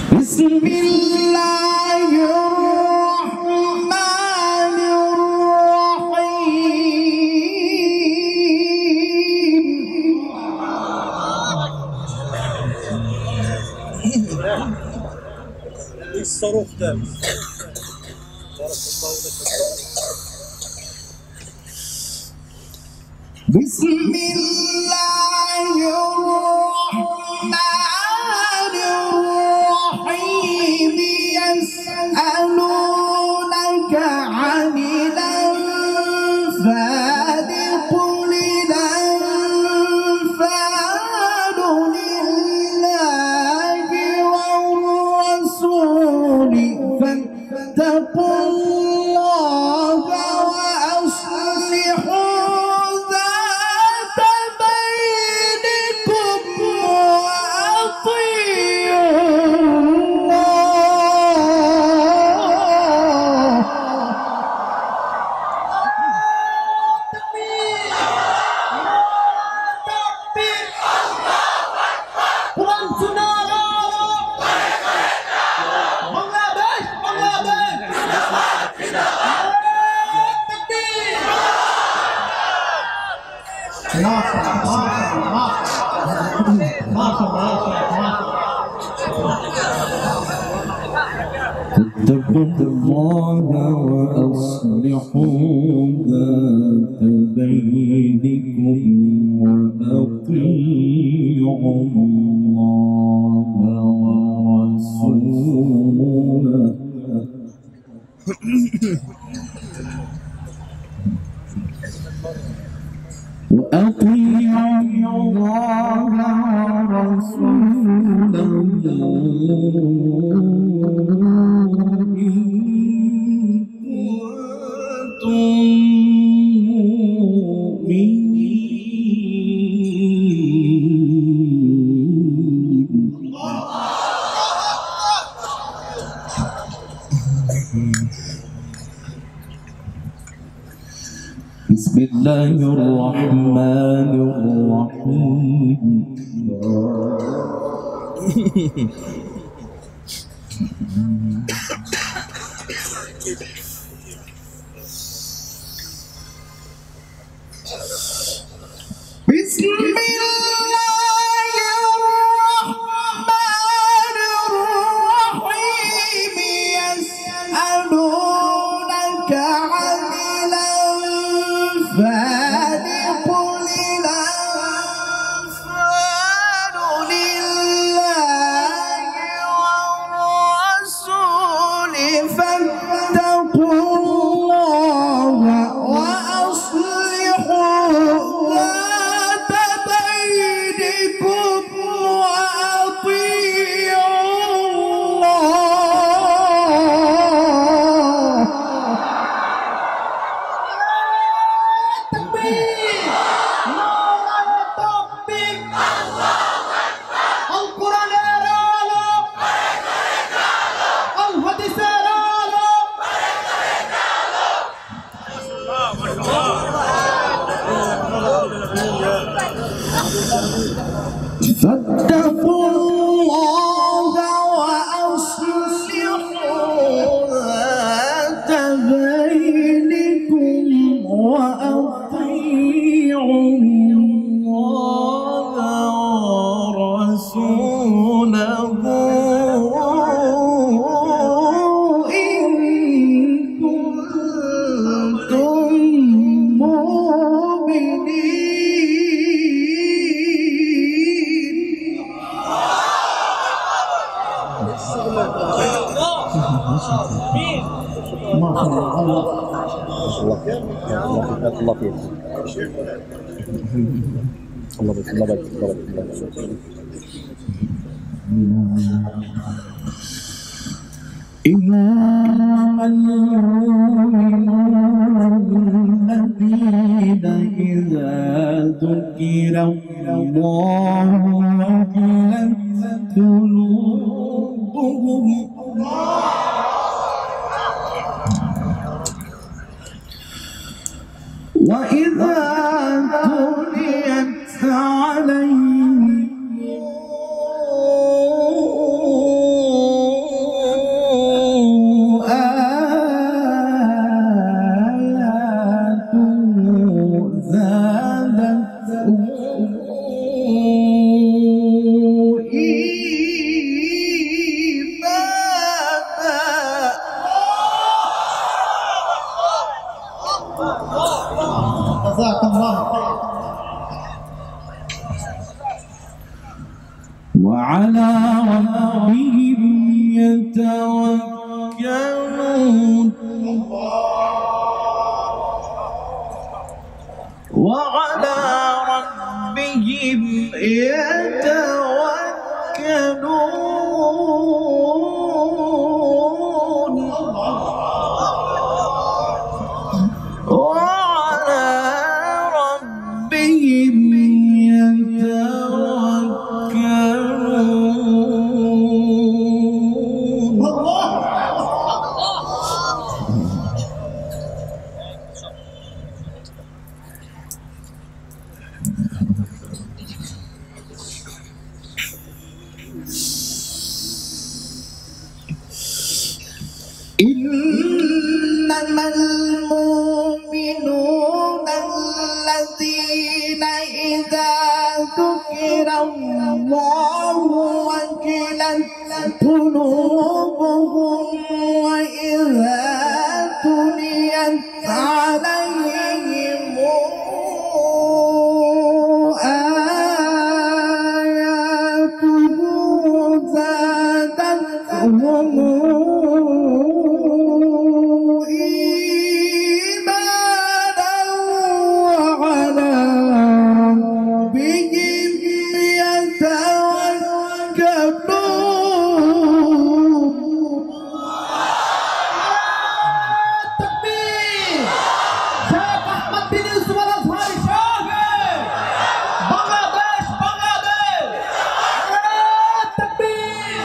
الصاروخ ده بسم الله الرحمن الرحيم يسألونك عن الأنفال قل الأنفال لله والرسول فاتقوا الله وأصلحوا ذات بينكم وأطيعوا فاتقوا الله وأصلحوا ذات بينكم وأطيعوا الله ورسوله وأطيعوا الله ورسوله إن كنتم مؤمنين. بسم الله الرحمن الرحيم. بسم الله الرحمن الرحيم يسألونك عن الأنفال قل الأنفال لله والرسول فاتقوا الله وأصلحوا ذات بينكم وأطيعوا الله. فاتقوا الله وأصلحوا ذات بينكم وأطيعوا الله ورسوله إن كنتم مؤمنين. ما شاء الله الله الله فيك الله بك الله بك الله بك إنما المؤمنون الذين إذا ذكر الله وجلت قلوبهم وإذا تليت عليهم إنما المؤمنون الذين إذا ذكر الله وجلت قلوبهم وإذا تليت عليهم آياته زادتهم Shaykh Ahmad bin Yusuf Al Azhari Shaykh Bangladesh Takbir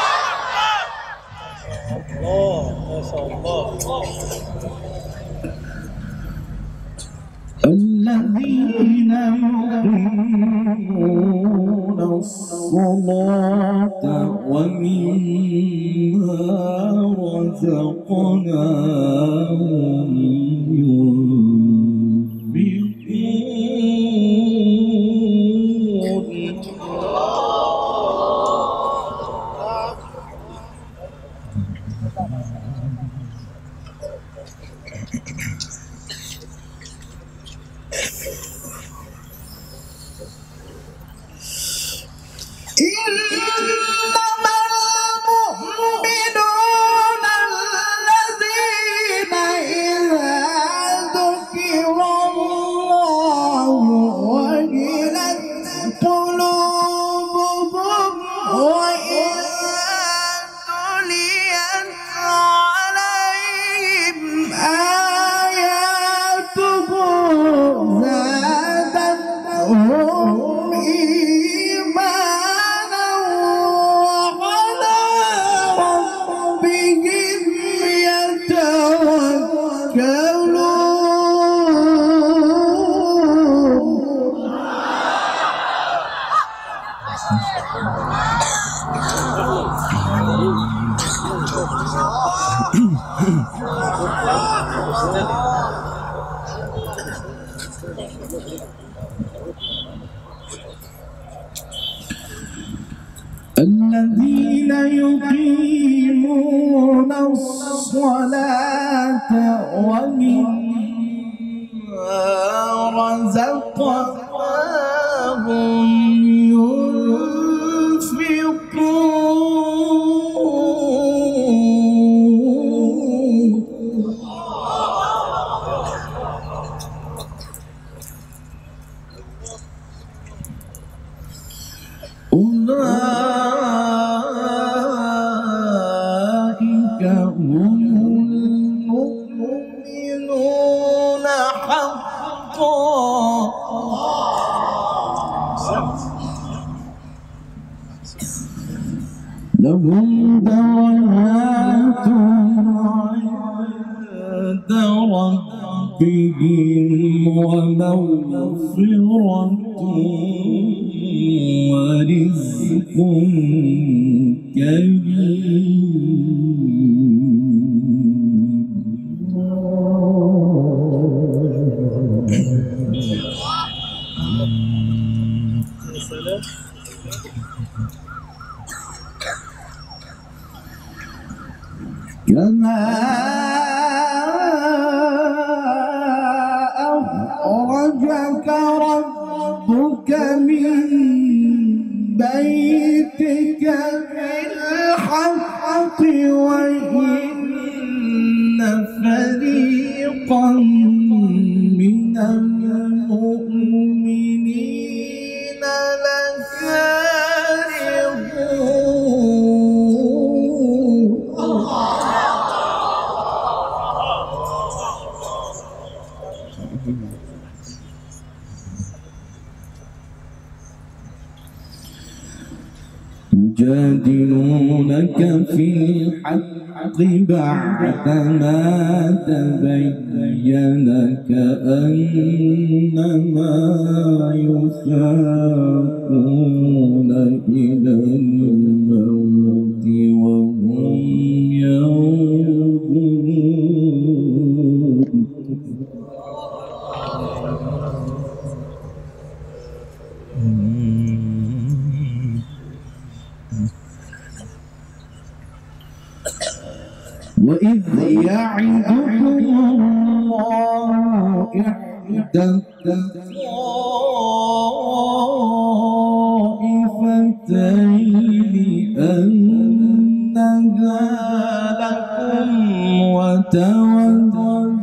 Allah masyaallah الذين يقيمون الصلاة ومما رزقناهم إنما المؤمنون الذين إذا ذكر الله وجلت قلوبهم وإذا تليت عليهم آياته زادتهم إيمانا وعلى ربهم الذين يقيمون الصلاة ومما رزقناهم أولئك هم المؤمنون حقا لهم درجات عند ربهم ومغفرة ورزق كما أخرجك ربك من بيتك بالحق وإن فريقا من المؤمنين لكارهون يجادلونك في الحق بعدما تبين كأنما يساقون إلى الموت وهم ينظرون وإذ يعدكم الله إحدى الطائفتين أنها لكم وتودون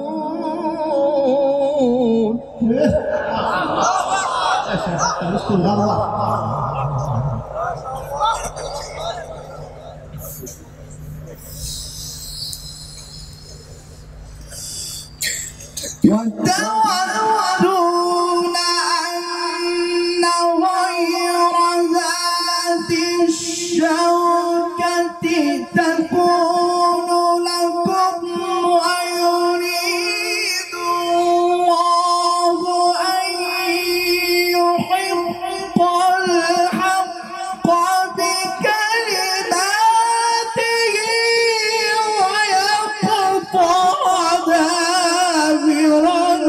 وتودون أن غير ذات الشوكة تكون لكم ويريد الله أن يحق الحق بكلماته ويقطع دابر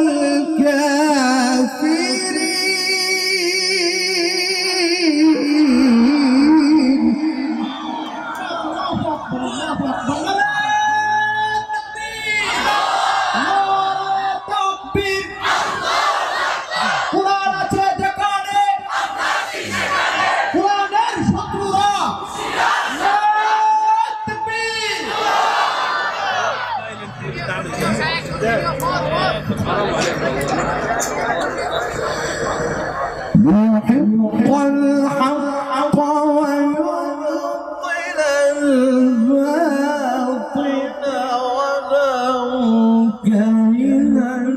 يحق الحق ويبطل الباطل ولو كره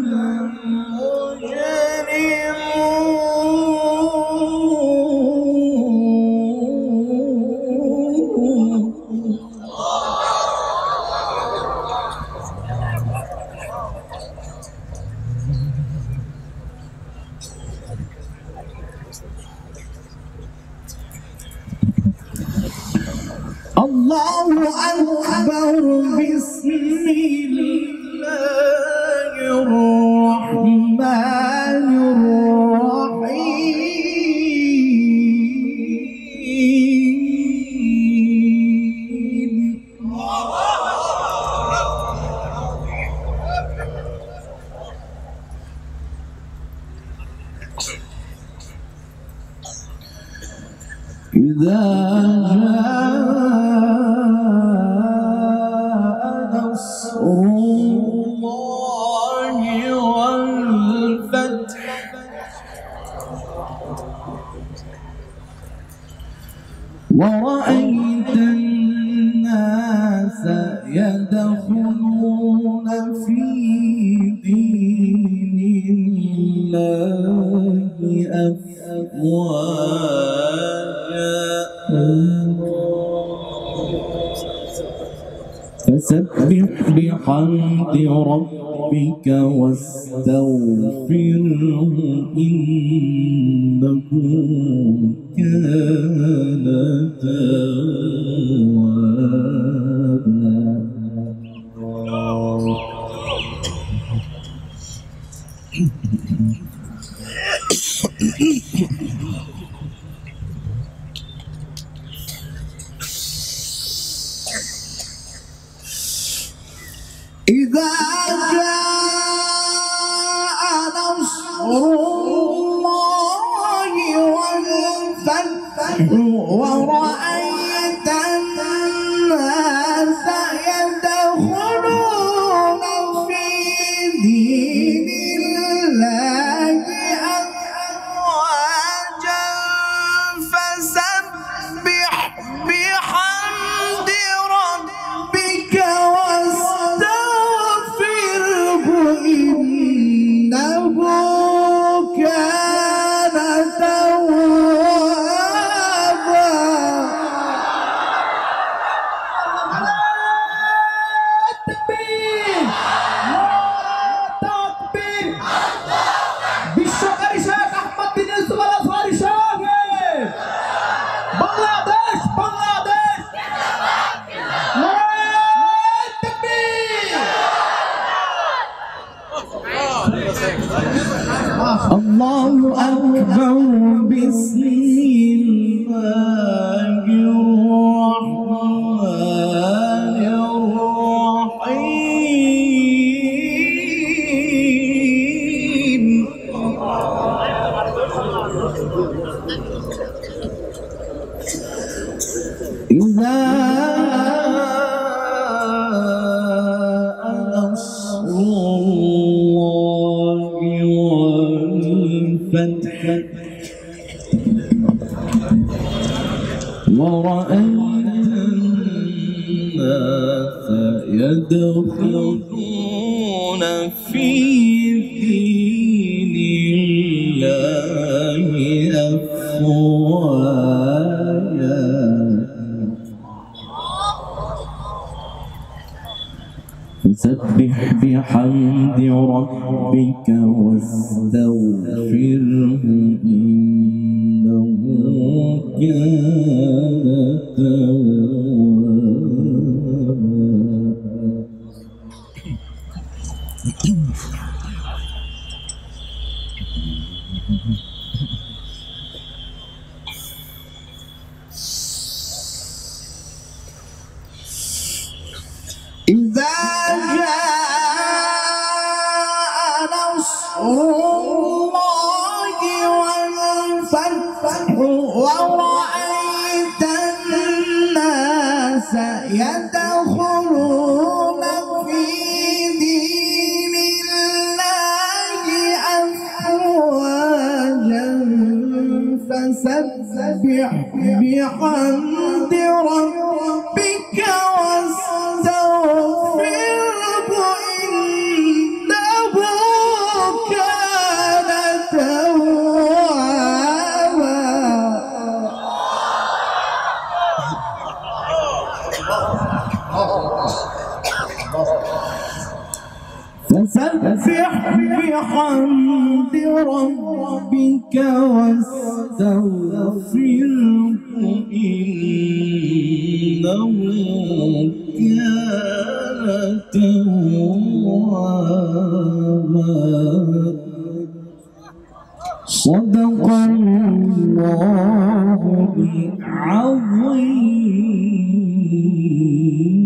المجرمون. الله أكبر. بسم الله الرحمن الرحيم. إذا جاء نصر الله والفتح ورأيت الناس يدخلون في دين الله أفواجا فسبح بحمد ربك واستغفره إنه كان توابا. إذا جاء نصر الله والفتح ورأيت الناس يدخلون في دين الله أفواجا فسبح بحمد ربك واستغفره إنه كان توابا. يدخلون في دين الله أفواجا فسبح بحمد ربك واستغفره إنه كان إذا جاء نصر الله والفتح ورأيت الناس يدخلون في دين الله أفواجا فسبح بحمد ربك واستغفره إنه كان توابا فسبح بحمد ربك واستغفره إنه كان توابا صدق الله العظيم.